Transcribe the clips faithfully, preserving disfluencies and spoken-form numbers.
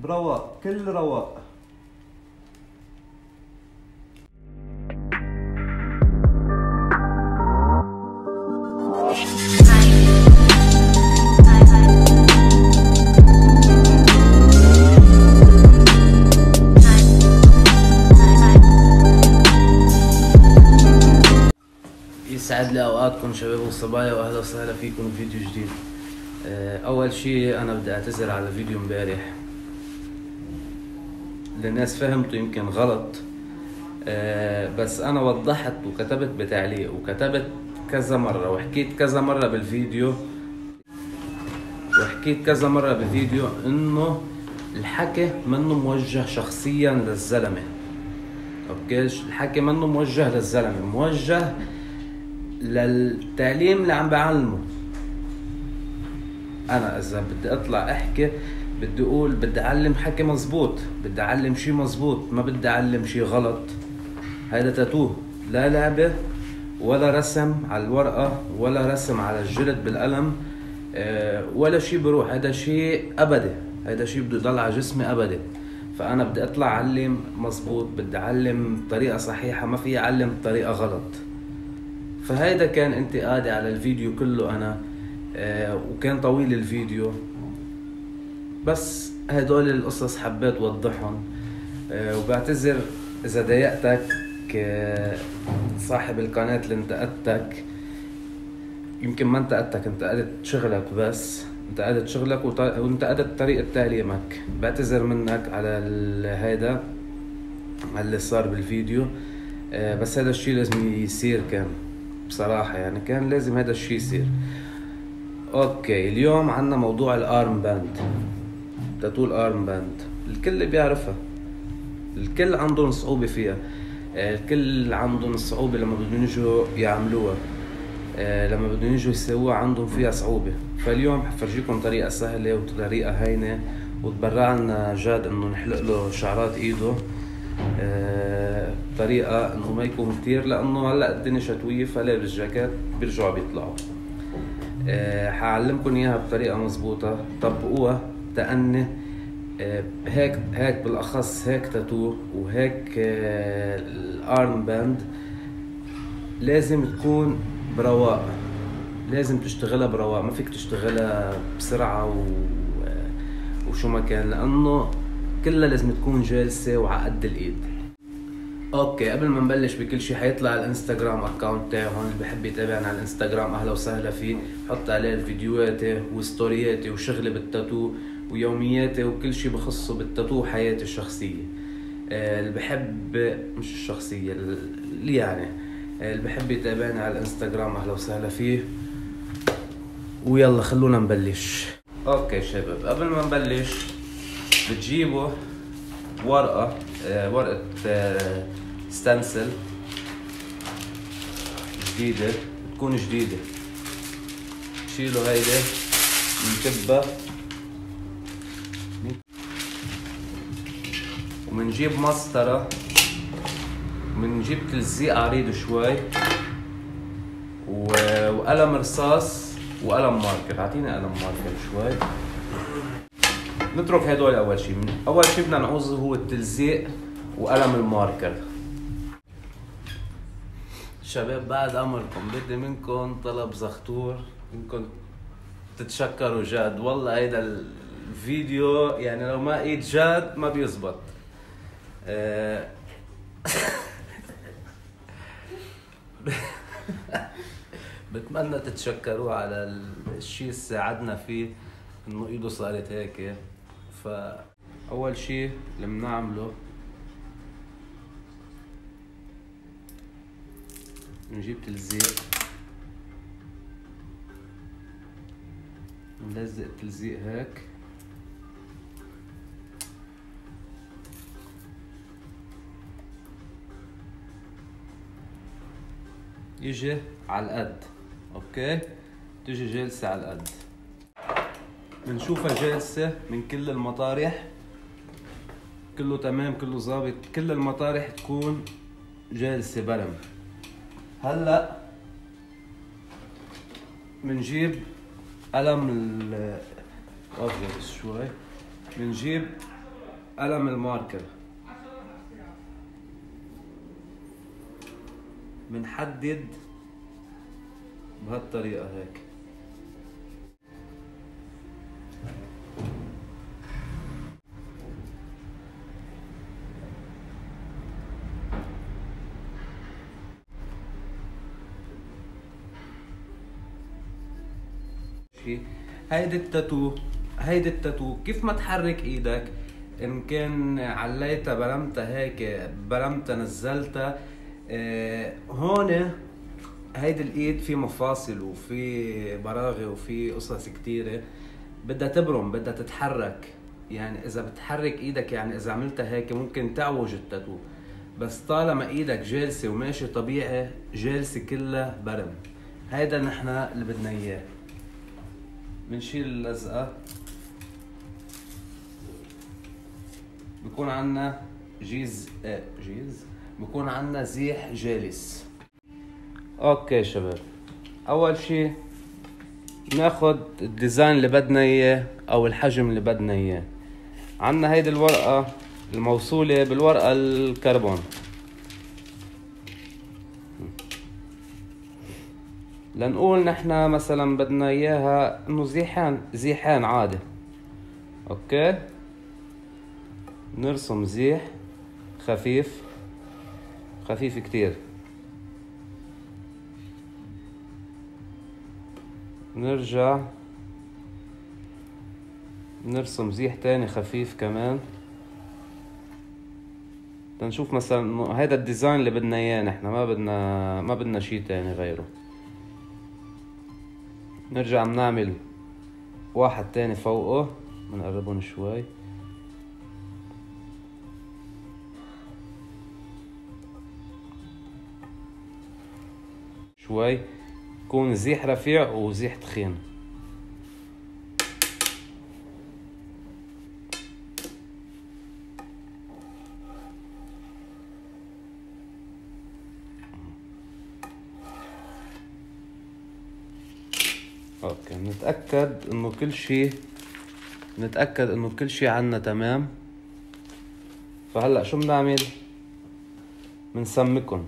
برواق، كل رواق. يسعد لي اوقاتكم شباب وصبايا، واهلا وسهلا فيكم بفيديو جديد. اول شيء انا بدي اعتذر على فيديو امبارح، للناس فهمته يمكن غلط، بس انا وضحت وكتبت بتعليق وكتبت كذا مرة وحكيت كذا مرة بالفيديو وحكيت كذا مرة بالفيديو انه الحكي منه موجه شخصيا للزلمة. اوكي، الحكي منه موجه للزلمة، موجه للتعليم اللي عم بعلمه. انا اذا بدي اطلع احكي بدي اقول بدي اعلم حكي مزبوط، بدي اعلم شي مزبوط، ما بدي اعلم شي غلط. هيدا تاتوه، لا لعبة ولا رسم على الورقة ولا رسم على الجلد بالقلم، أه ولا شي بروح. هيدا شي ابدي، هيدا شي بده يضل على جسمي ابدي. فانا بدي اطلع اعلم مزبوط، بدي اعلم بطريقة صحيحة، ما في اعلم بطريقة غلط. فهيدا كان انتقادي على الفيديو كله انا، آه وكان طويل الفيديو، بس هدول القصص حبيت اوضحهم. آه وبعتذر اذا ضايقتك، آه صاحب القناة اللي انتقدتك. يمكن ما انتقدتك، انتقدت شغلك، بس انتقدت شغلك وانتقدت طريقة تعليمك. بعتذر منك على هيدا، على اللي صار بالفيديو. آه بس هذا الشيء لازم يصير، كان بصراحة يعني كان لازم هذا الشيء يصير. اوكي، اليوم عنا موضوع الارم باند، تاتو الارم باند. الكل بيعرفها، الكل عندهم صعوبة فيها، الكل عندهم صعوبة لما بدهم يجوا يعملوها، لما بدهم يجوا يسووها عندهم فيها صعوبة. فاليوم حفرجيكم طريقة سهلة وطريقة هينة، وتبرعنا جاد انه نحلق له شعرات ايده بطريقة انه ما يكون كتير، لانه هلا الدنيا شتوية، فلابس جاكيت بيرجعوا بيطلعوا. أه حعلمكم اياها بطريقة مزبوطة، طبقوها تأني. أه هيك هيك بالاخص هيك تاتو وهيك أه الارم باند لازم تكون برواق، لازم تشتغلها برواق، ما فيك تشتغلها بسرعة و... وشو ما كان، لانه كلها لازم تكون جالسة وعقد الايد. اوكي، قبل ما نبلش بكل شيء حيطلع الانستغرام اكاونت تاعي هون، اللي بحب يتابعني على الانستغرام اهلا وسهلا فيه. بحط عليه الفيديوهاتي وستورياتي وشغلي بالتاتو ويومياتي وكل شيء بخصه بالتاتو وحياتي الشخصية. آه اللي بحب، مش الشخصية اللي يعني آه اللي بحب يتابعني على الانستغرام اهلا وسهلا فيه. ويلا خلونا نبلش. اوكي شباب، قبل ما نبلش بتجيبوا ورقة آه ورقة آه ستانسل جديدة، تكون جديدة. شيلوا هيدا منكبة، ومنجيب مسطرة، ومنجيب تلزيق عريض شوي، وقلم رصاص وقلم ماركر. اعطيني قلم ماركر شوي. نترك هدول اول شيء. اول شيء بدنا نعوزه هو التلزيق وقلم الماركر. شباب بعد امركم بدي منكم طلب زغطور، منكم تتشكروا جاد. والله هيدا الفيديو يعني لو ما ايد جاد ما بيزبط. أه بتمنى تتشكروا على الشيء اللي ساعدنا فيه انه ايده صارت هيك. فاول شيء اللي بنعمله نجيب تلزيق، نلزق التلزيق هيك، يجي على القد. اوكي، تجي جالسة على القد. بنشوفها جالسة من كل المطارح، كله تمام كله ظابط، كل المطارح تكون جالسة برم. هلا بنجيب قلم ال اوكي شوي، بنجيب قلم الماركر بنحدد بهالطريقة هيك. هيدي التاتو هيدي التاتو كيف ما تحرك ايدك، ان كان عليتها برمتها هيك برمتها نزلتها، اه هون هيدي الايد في مفاصل وفي براغي وفي قصص كتيرة بدها تبرم، بدها تتحرك. يعني اذا بتحرك ايدك، يعني اذا عملتها هيك ممكن تعوج التاتو، بس طالما ايدك جالسة وماشي طبيعي جالسة كلها برم. هيدا نحن اللي بدنا اياه. بنشيل اللزقة، بكون عنا جيز ايه جيز بكون عنا زيح جالس. اوكي شباب، اول شي ناخد الديزاين اللي بدنا اياه او الحجم اللي بدنا اياه. عنا هيدي الورقة الموصولة بالورقة الكربون، لنقول نحنا مثلا بدنا اياها انه زيحان زيحان عادي. اوكي، نرسم زيح خفيف خفيف كتير، نرجع نرسم زيح تاني خفيف كمان، تنشوف مثلا انه هيدا الديزاين اللي بدنا اياه نحنا، ما بدنا ما بدنا شي تاني غيره. نرجع بنعمل واحد تاني فوقه، بنقربون شوي، شوي يكون زيح رفيع وزيح تخين. اوكي، نتأكد انه كل شي نتأكد انه كل شي عنا تمام. فهلأ شو بنعمل؟ بنسمكن.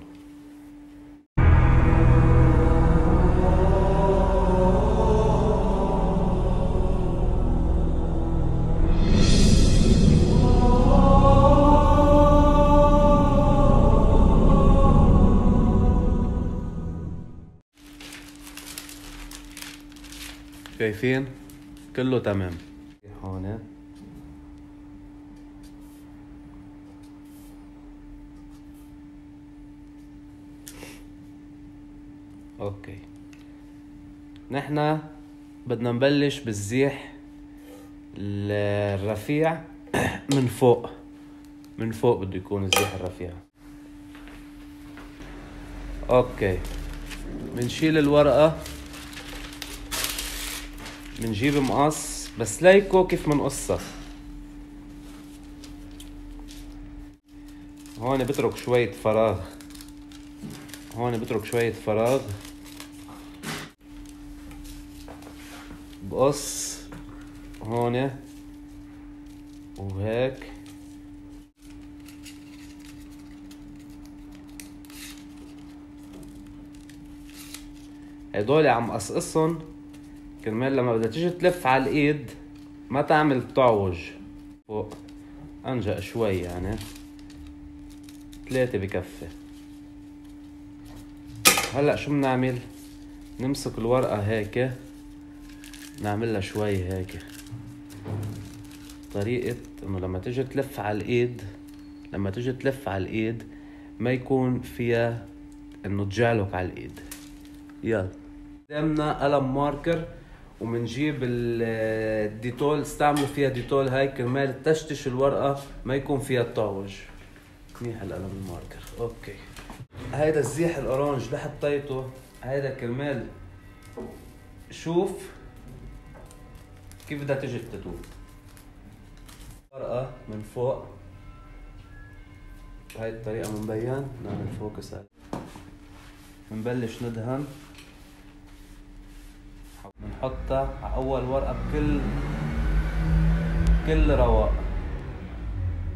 شايفين كله تمام. هون اوكي، نحنا بدنا نبلش بالزيح الرفيع من فوق. من فوق بده يكون الزيح الرفيع. اوكي، بنشيل الورقة، بنجيب مقص، بس لايكو كيف منقصها. هون بترك شوية فراغ، هون بترك شوية فراغ، بقص هون وهيك. هدول عم قصقصن كرمال لما بدها تيجي تلف على الايد ما تعمل تعوج فوق، انجأ شوي، يعني ثلاثة بكفي. هلأ شو بنعمل؟ نمسك الورقة هيك، نعملها شوي هيك، طريقة انه لما تيجي تلف على الايد لما تيجي تلف على الايد ما يكون فيها انه تجعلك على الايد. يلا، قدامنا قلم ماركر، ومنجيب الديتول، استعملوا فيها ديتول هاي كرمال تشتش الورقة ما يكون فيها التعوج. منيح القلم الماركر. اوكي، هيدا الزيح الاورانج اللي حطيته هيدا كرمال شوف كيف بدها تجي التاتو. ورقة من فوق بهاي الطريقة مبين، نعمل فوكس. بنبلش ندهن، بنحطها على أول ورقة بكل كل رواق.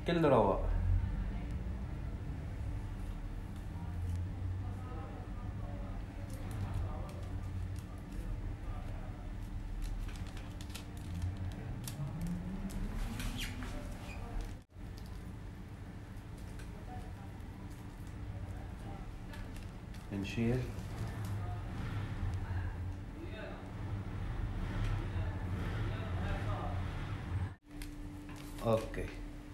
كل رواق. نشيل اوكي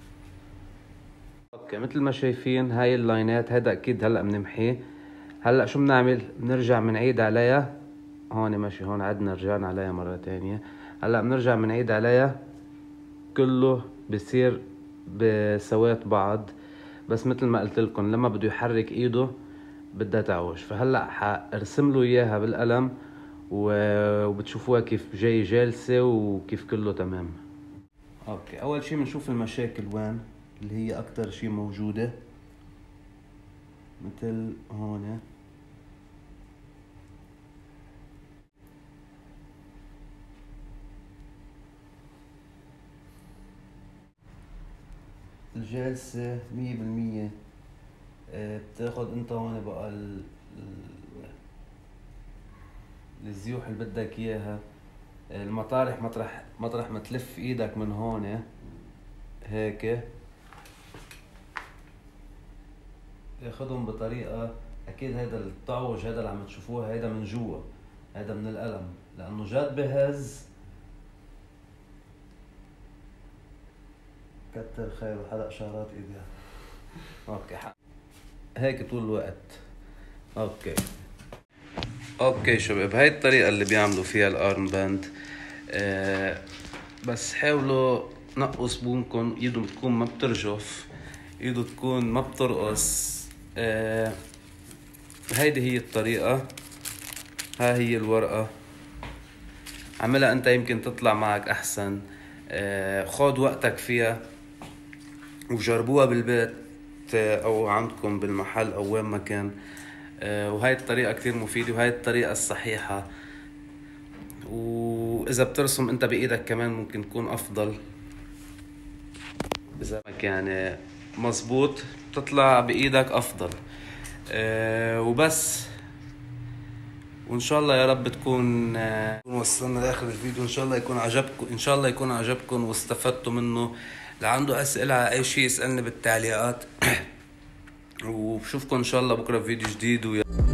اوكي مثل ما شايفين هاي اللاينات، هيدا اكيد هلا بنمحيه. هلا شو بنعمل؟ بنرجع بنعيد عليها هون، ماشي هون عدنا رجعنا عليها مرة تانية. هلا بنرجع بنعيد عليها كله بصير بسوات بعض، بس مثل ما قلت لكم لما بده يحرك ايده بدها تعوج. فهلا حارسم له اياها بالقلم وبتشوفوها كيف جاي جالسه وكيف كله تمام. اوكي اول شي بنشوف المشاكل وين اللي هي اكتر شي موجوده، مثل هون الجالسه مية بالمية. بتاخد انت هون بقى ال... الزيوح اللي بدك اياها. المطارح مطرح مطرح ما تلف ايدك من هون هيك ياخدهم بطريقة. اكيد هيدا التعوج هيدا اللي عم تشوفوه هيدا من جوا، هيدا من القلم لانه جد بهز. كتر خير وحلق شعرات ايديها. اوكي حق. هيك طول الوقت. اوكي اوكي شباب، هاي الطريقة اللي بيعملوا فيها الارم باند. آه بس حاولوا نقوا صبونكم، ايدهم تكون ما بترجف، ايده تكون ما بترقص. آه هيدي هي الطريقة، ها هي الورقة. عملها انت يمكن تطلع معك احسن. آه خود وقتك فيها وجربوها بالبيت او عندكم بالمحل او وين ما كان. آه وهاي الطريقة كتير مفيدة وهاي الطريقة الصحيحة. واذا بترسم انت بايدك كمان ممكن تكون افضل. اذا ما كان مزبوط تطلع بايدك افضل. أه وبس، وان شاء الله يا رب تكون أه وصلنا لاخر الفيديو. ان شاء الله يكون عجبكم، ان شاء الله يكون عجبكم واستفدتوا منه. اللي عنده اسئله على اي شيء يسالني بالتعليقات. وبشوفكم ان شاء الله بكره في فيديو جديد ويا